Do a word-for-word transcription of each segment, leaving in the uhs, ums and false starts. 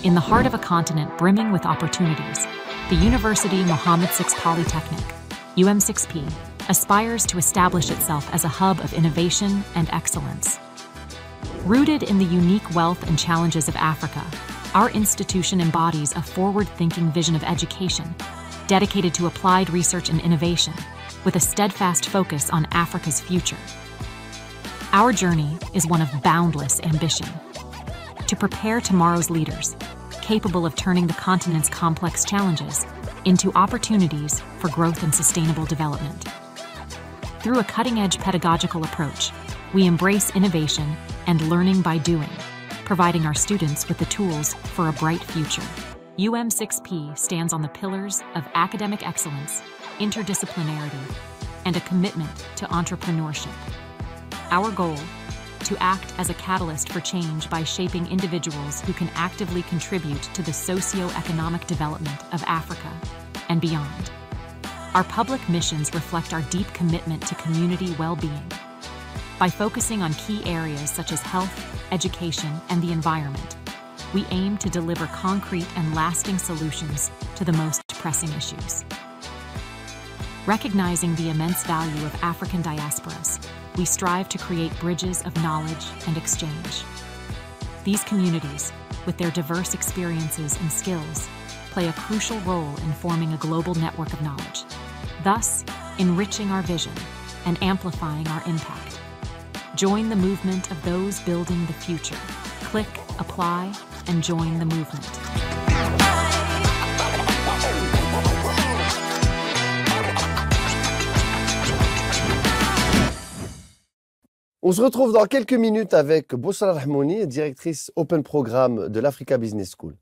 In the heart of a continent brimming with opportunities, the University Mohammed six Polytechnic, U M six P, aspires to establish itself as a hub of innovation and excellence. Rooted in the unique wealth and challenges of Africa, our institution embodies a forward-thinking vision of education, dedicated to applied research and innovation, with a steadfast focus on Africa's future. Our journey is one of boundless ambition. To prepare tomorrow's leaders, capable of turning the continent's complex challenges into opportunities for growth and sustainable development. Through a cutting-edge pedagogical approach, we embrace innovation and learning by doing, providing our students with the tools for a bright future. U M six P stands on the pillars of academic excellence, interdisciplinarity, and a commitment to entrepreneurship. Our goal: to act as a catalyst for change by shaping individuals who can actively contribute to the socio-economic development of Africa and beyond. Our public missions reflect our deep commitment to community well-being. By focusing on key areas such as health, education, and the environment, we aim to deliver concrete and lasting solutions to the most pressing issues. Recognizing the immense value of African diasporas, we strive to create bridges of knowledge and exchange. These communities, with their diverse experiences and skills, play a crucial role in forming a global network of knowledge, thus enriching our vision and amplifying our impact. Join the movement of those building the future. Click, apply, and join the movement. On se retrouve dans quelques minutes avec Boussra Rahmouni, directrice Open Programme de l'Africa Business School.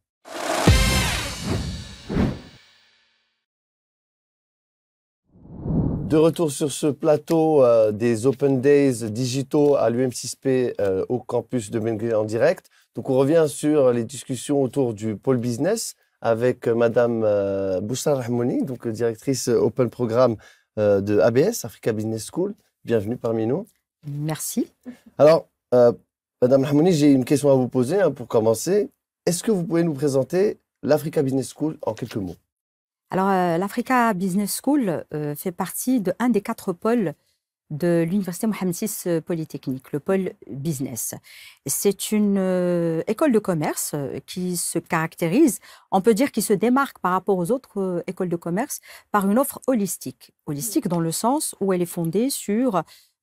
De retour sur ce plateau euh, des Open Days digitaux à l'U M six P euh, au campus de Bangui en direct. Donc on revient sur les discussions autour du pôle business avec euh, Madame euh, Boussra Rahmouni, donc euh, directrice Open Programme euh, de A B S, Africa Business School. Bienvenue parmi nous. Merci. Alors, euh, Madame Rahmouni, j'ai une question à vous poser hein, pour commencer. Est-ce que vous pouvez nous présenter l'Africa Business School en quelques mots? Alors, euh, l'Africa Business School euh, fait partie de un des quatre pôles de l'Université Mohammed six Polytechnique, le pôle business. C'est une euh, école de commerce euh, qui se caractérise, on peut dire, qui se démarque par rapport aux autres euh, écoles de commerce par une offre holistique. Holistique dans le sens où elle est fondée sur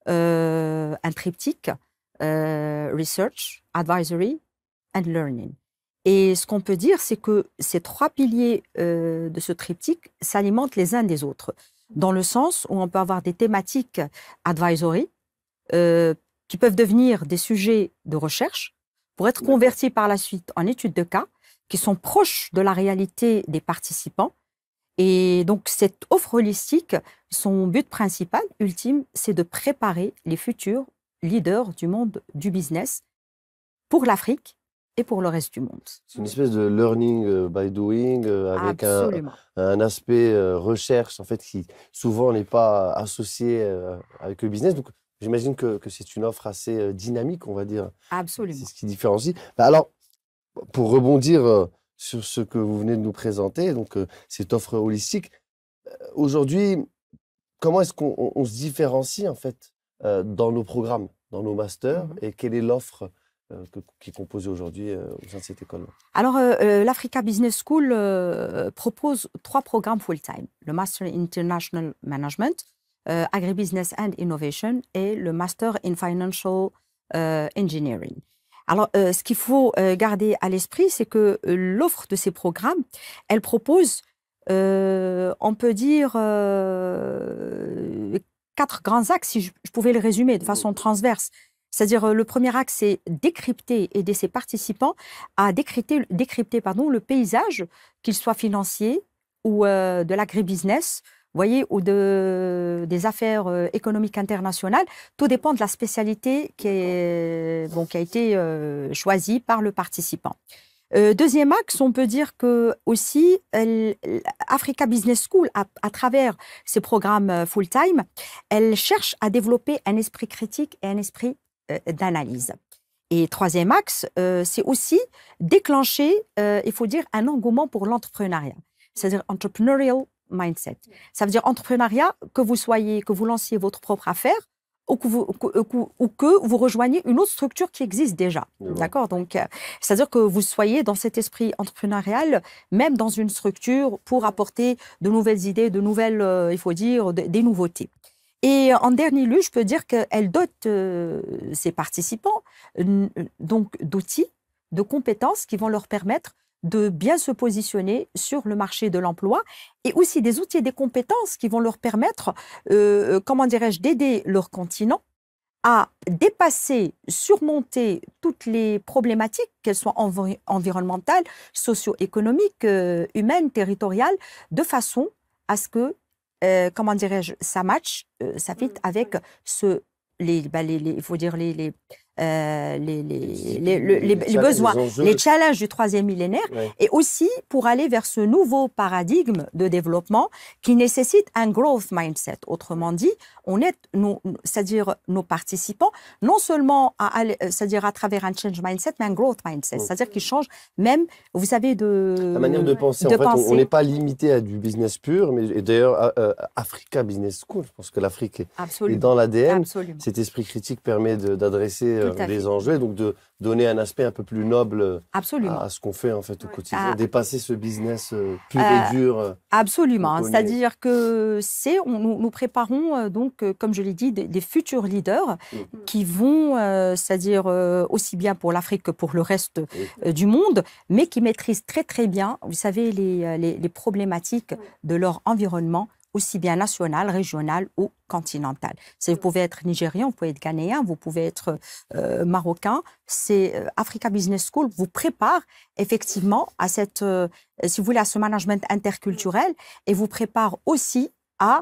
Euh, un triptyque, euh, Research, Advisory and Learning. Et ce qu'on peut dire, c'est que ces trois piliers euh, de ce triptyque s'alimentent les uns des autres, dans le sens où on peut avoir des thématiques advisory euh, qui peuvent devenir des sujets de recherche pour être convertis par la suite en études de cas qui sont proches de la réalité des participants. Et donc, cette offre holistique, son but principal, ultime, c'est de préparer les futurs leaders du monde du business pour l'Afrique et pour le reste du monde. C'est une espèce de learning by doing euh, avec un, un aspect euh, recherche en fait qui souvent n'est pas associé euh, avec le business. Donc, j'imagine que, que c'est une offre assez euh, dynamique, on va dire. Absolument. C'est ce qui différencie. Bah alors, pour rebondir euh, sur ce que vous venez de nous présenter, donc euh, cette offre holistique. Euh, Aujourd'hui, comment est-ce qu'on on, on se différencie en fait euh, dans nos programmes, dans nos masters, mm-hmm. et quelle est l'offre euh, que, qui est composée aujourd'hui euh, au sein de cette école? Alors, euh, l'Africa Business School euh, propose trois programmes full-time. Le Master in International Management, euh, Agribusiness and Innovation et le Master in Financial euh, Engineering. Alors, euh, ce qu'il faut euh, garder à l'esprit, c'est que euh, l'offre de ces programmes, elle propose, euh, on peut dire, euh, quatre grands axes, si je, je pouvais le résumer de façon transverse. C'est-à-dire, euh, le premier axe, c'est décrypter, aider ses participants à décrypter, décrypter pardon, le paysage, qu'il soit financier ou euh, de l'agribusiness, voyez, ou de, des affaires euh, économiques internationales. Tout dépend de la spécialité qui, est, bon, qui a été euh, choisie par le participant. Euh, deuxième axe, on peut dire que aussi, elle, Africa Business School, à, à travers ses programmes full-time, elle cherche à développer un esprit critique et un esprit euh, d'analyse. Et troisième axe, euh, c'est aussi déclencher, euh, il faut dire, un engouement pour l'entrepreneuriat, c'est-à-dire entrepreneurial mindset. Ça veut dire entrepreneuriat, que vous soyez, que vous lanciez votre propre affaire ou que vous, que, que- ou que vous rejoignez une autre structure qui existe déjà. Je vois. D'accord? Donc, euh, c'est-à-dire que vous soyez dans cet esprit entrepreneurial, même dans une structure, pour apporter de nouvelles idées, de nouvelles, euh, il faut dire, de- des nouveautés. Et en dernier lieu, je peux dire qu'elle dote euh, ses participants euh, donc d'outils, de compétences qui vont leur permettre de bien se positionner sur le marché de l'emploi et aussi des outils et des compétences qui vont leur permettre, euh, comment dirais-je, d'aider leur continent à dépasser, surmonter toutes les problématiques, qu'elles soient envi- environnementales, socio-économiques, euh, humaines, territoriales, de façon à ce que, euh, comment dirais-je, ça match, euh, ça fit avec ce, les, bah, les, les- il faut dire les, les, euh, les, les, les, le- les- les challenges, besoins, les enjeux. les challenges du troisième millénaire, Ouais. et aussi pour aller vers ce nouveau paradigme de développement qui nécessite un growth mindset. Autrement dit, on est, nous- nous- c'est-à-dire nos participants, non seulement à, aller- euh, c'est-à-dire à travers un change mindset, mais un growth mindset, Mm. c'est-à-dire qu'ils changent même, vous savez, de La manière de penser, de en fait, on- on penser. n'est pas limité à du business pur, mais et d'ailleurs, à- euh, Africa Business School, je pense que l'Afrique est, est Absolument. dans l'A D N. Absolument. Cet esprit critique permet de- d'adresser euh, Tout à les fait. enjeux et donc de donner un aspect un peu plus noble euh, Absolument. à, à ce qu'on fait en fait au quotidien, Ah. dépasser ce business euh, pur Euh, et dur. euh, Absolument. qu'on connaît. C'est-à-dire que c'est, on- nous, nous préparons euh, donc, euh, comme je l'ai dit, des, des futurs leaders Mm. qui vont, euh, c'est-à-dire euh, aussi bien pour l'Afrique que pour le reste Oui. euh, du monde, mais qui maîtrisent très très bien, vous savez, les, euh, les, les problématiques de leur environnement, aussi bien national, régional ou continental. C'est, vous pouvez être nigérian, vous pouvez être ghanéen, vous pouvez être euh, marocain. C'est euh, Africa Business School vous prépare effectivement à cette, euh, si vous voulez, à ce management interculturel et vous prépare aussi à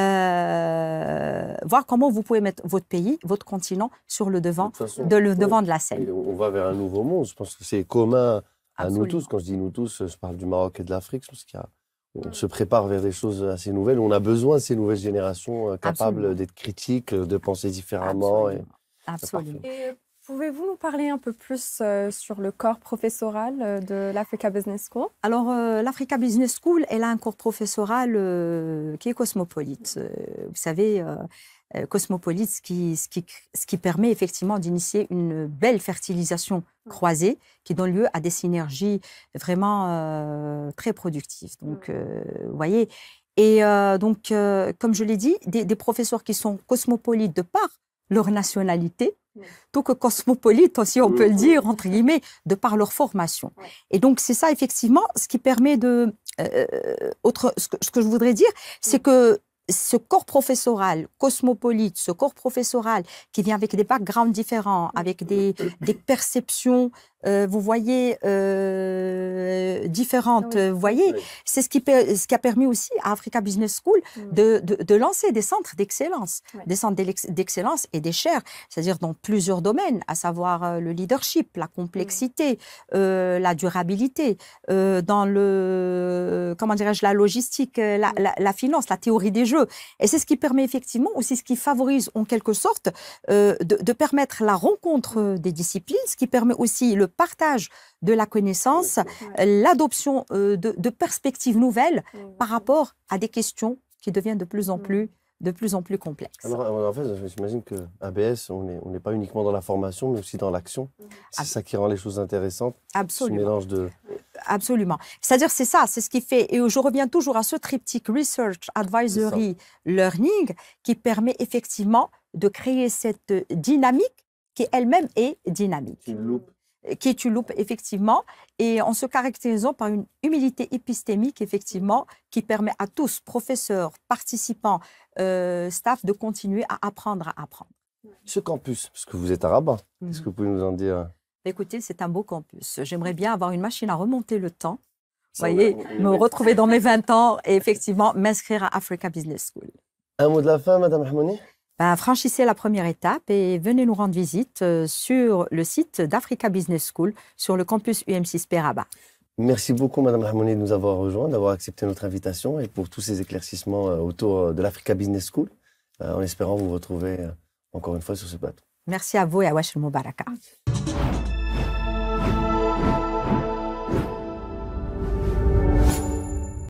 euh, voir comment vous pouvez mettre votre pays, votre continent sur le devant, De toute façon, de, le ouais. devant de la scène. Et on va vers un nouveau monde. Je pense que c'est commun à nous Absolument. tous. Quand je dis nous tous, je parle du Maroc et de l'Afrique. Je pense qu'il y a- on se prépare vers des choses assez nouvelles. On a besoin de ces nouvelles générations euh, capables Absolument. d'être critiques, de penser différemment. Et... Absolument. Absolument. Et pouvez-vous nous parler un peu plus euh, sur le corps professoral euh, de l'Africa Business School? Alors, euh, l'Africa Business School, elle a un corps professoral euh, qui est cosmopolite. Euh, vous savez, euh, euh, cosmopolite, ce qui, ce, qui, ce qui permet effectivement d'initier une belle fertilisation croisée qui donne lieu à des synergies vraiment euh, très productives. Donc, euh, vous voyez, et euh, donc, euh, comme je l'ai dit, des, des professeurs qui sont cosmopolites de par leur nationalité, tout que cosmopolite aussi, on peut le dire, entre guillemets, de par leur formation. Et donc, c'est ça, effectivement, ce qui permet de... Euh, autre, ce, que, ce que je voudrais dire, c'est que ce corps professoral cosmopolite, ce corps professoral qui vient avec des backgrounds différents, avec des, des perceptions, euh, vous voyez, euh, différentes, Oui. vous voyez, Oui. c'est ce qui, per- ce qui a permis aussi à Africa Business School de, de, de lancer des centres d'excellence, Ouais. des centres d'ex- d'excellence et des chaires, c'est-à-dire dans plusieurs domaines, à savoir euh, le leadership, la complexité, euh, la durabilité, euh, dans le, comment dirais-je, la logistique, euh, la, la, la finance, la théorie des jeux. Et c'est ce qui permet effectivement aussi, ce qui favorise en quelque sorte euh, de, de permettre la rencontre des disciplines, ce qui permet aussi le partage de la connaissance, euh, l'adoption euh, de, de perspectives nouvelles par rapport à des questions qui deviennent de plus en plus, de plus en plus complexes. Alors, en fait, j'imagine que A B S, on n'est on n'est pas uniquement dans la formation, mais aussi dans l'action. C'est ça qui rend les choses intéressantes. Ce Absolument. mélange de... Absolument. C'est-à-dire, c'est ça, c'est ce qui fait, et je reviens toujours à ce triptyque Research, Advisory, Learning, qui permet effectivement de créer cette dynamique qui elle-même est dynamique, Une loupe. qui est une loupe, effectivement, et en se caractérisant par une humilité épistémique, effectivement, qui permet à tous, professeurs, participants, euh, staff, de continuer à apprendre à apprendre. Ce campus, parce que vous êtes à Rabat, est-ce que vous pouvez nous en dire? Écoutez, c'est un beau campus. J'aimerais bien avoir une machine à remonter le temps. Vous Ça, on voyez, a- on- me retrouver dans mes vingt ans et effectivement m'inscrire à Africa Business School. Un mot de la fin, Madame Hamouni? Ben, franchissez la première étape et venez nous rendre visite euh, sur le site d'Africa Business School, sur le campus U M six P Rabat. Merci beaucoup, Madame Hamouni, de nous avoir rejoints, d'avoir accepté notre invitation et pour tous ces éclaircissements euh, autour de l'Africa Business School, euh, en espérant vous retrouver euh, encore une fois sur ce plateau. Merci à vous et à Wash Moubaraka.